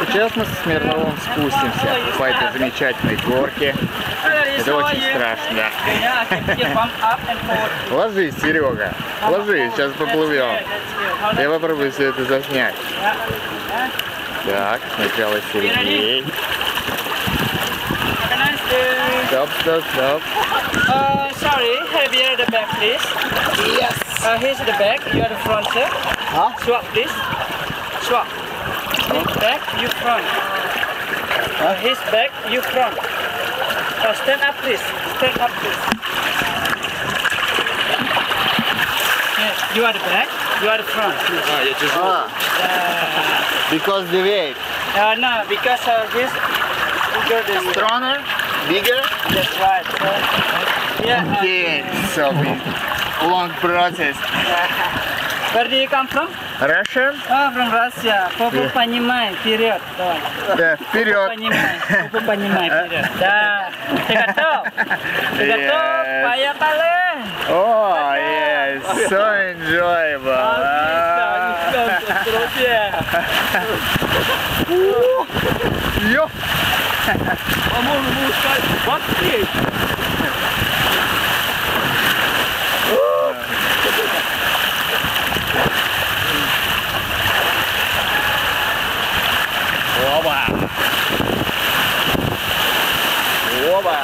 Сейчас мы с Смирновым спустимся по этой замечательной горке. Это очень страшно. Ложись, Серега. Ложись, сейчас поплывем. Я попробую все это заснять. Так, сначала Сергей. Стоп, стоп, стоп. Sorry, have you the back, please? Yes. Here's the back. You are the front, sir. Huh? Swap, please. Swap. His back, you front. His back, you front. Stand up, please. Stand up, please. Yeah, you are the back. You are the front, please. Because the weight. No, because his bigger than Stronger? Bigger? That's right. Yeah. Okay, so long process. Where do you come from? Russian? From Russia. Попу понимай, вперед, давай. Да, вперед. Попу понимай, вперед. Да. Ты готов? Ты готов? Поехали! Oh, yes, so enjoyable. Йо! А можно сказать, вот здесь. Оба! Оба!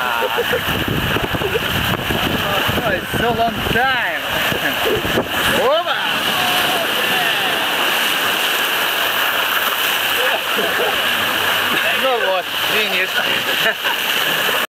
Oh, it's so long time! Оба! Ну вот, финиш.